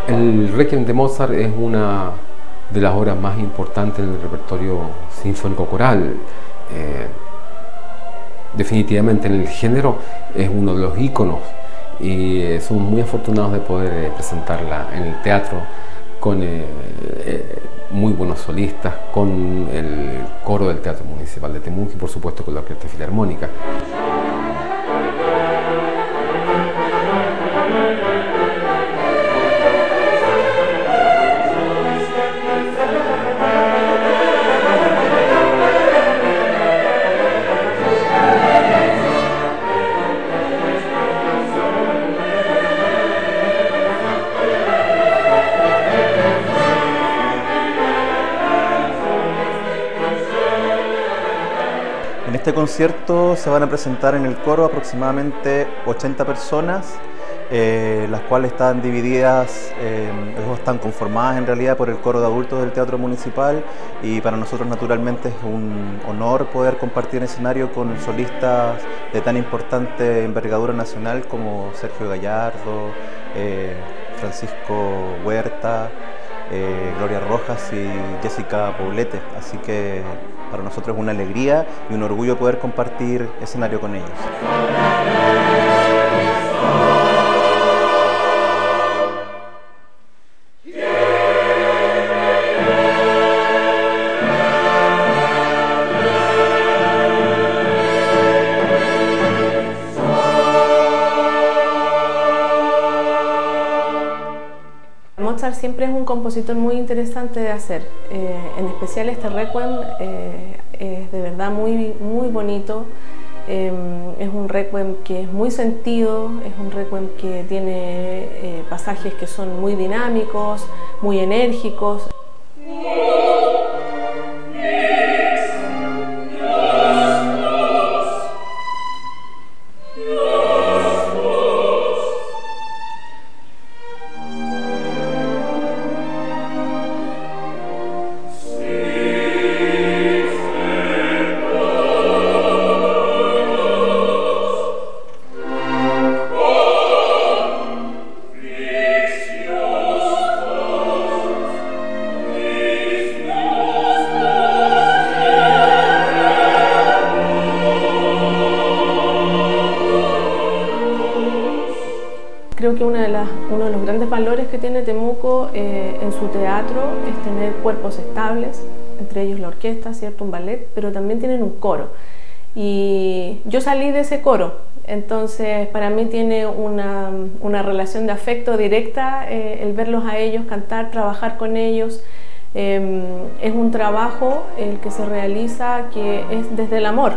El Requiem de Mozart es una de las obras más importantes del repertorio sinfónico coral. Definitivamente en el género es uno de los íconos y somos muy afortunados de poder presentarla en el teatro con muy buenos solistas, con el coro del Teatro Municipal de Temuco y por supuesto con la Orquesta Filarmónica. En este concierto se van a presentar en el coro aproximadamente 80 personas, las cuales están divididas, están conformadas en realidad por el coro de adultos del Teatro Municipal, y para nosotros naturalmente es un honor poder compartir escenario con solistas de tan importante envergadura nacional como Sergio Gallardo, Francisco Huerta, Gloria Rojas y Jessica Poblete, así que para nosotros es una alegría y un orgullo poder compartir escenario con ellos. Mozart siempre es un compositor muy interesante de hacer, en especial este Requiem es de verdad muy bonito, es un Requiem que es muy sentido, es un Requiem que tiene pasajes que son muy dinámicos, muy enérgicos. Creo que uno de los grandes valores que tiene Temuco en su teatro es tener cuerpos estables, entre ellos la orquesta, ¿cierto? Un ballet, pero también tienen un coro. Y yo salí de ese coro, entonces para mí tiene una relación de afecto directa el verlos a ellos cantar, trabajar con ellos. Es un trabajo el que se realiza que es desde el amor.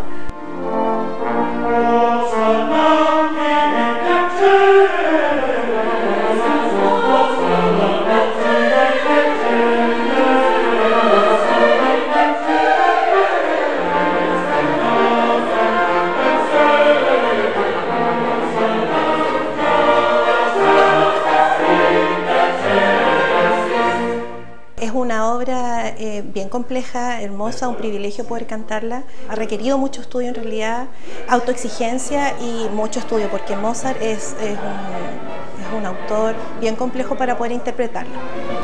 Es una obra bien compleja, hermosa, un privilegio poder cantarla. Ha requerido mucho estudio en realidad, autoexigencia y mucho estudio, porque Mozart es un autor bien complejo para poder interpretarlo.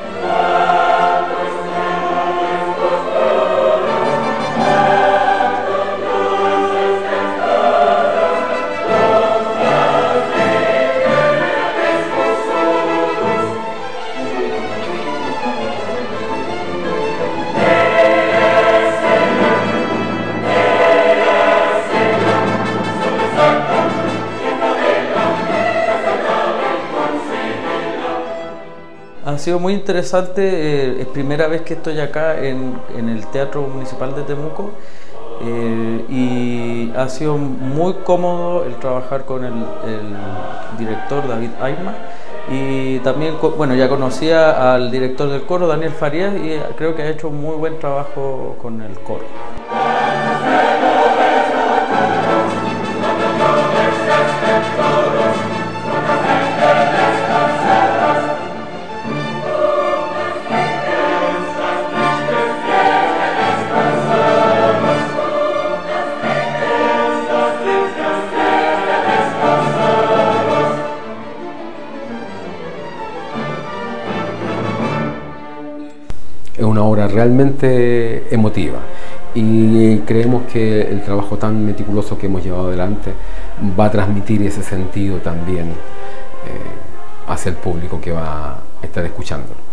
Ha sido muy interesante, es primera vez que estoy acá en el Teatro Municipal de Temuco y ha sido muy cómodo el trabajar con el director David Ayma, y también, bueno, ya conocía al director del coro, Daniel Farías, y creo que ha hecho un muy buen trabajo con el coro. una obra realmente emotiva. Y creemos que el trabajo tan meticuloso que hemos llevado adelante va a transmitir ese sentido también hacia el público que va a estar escuchándolo.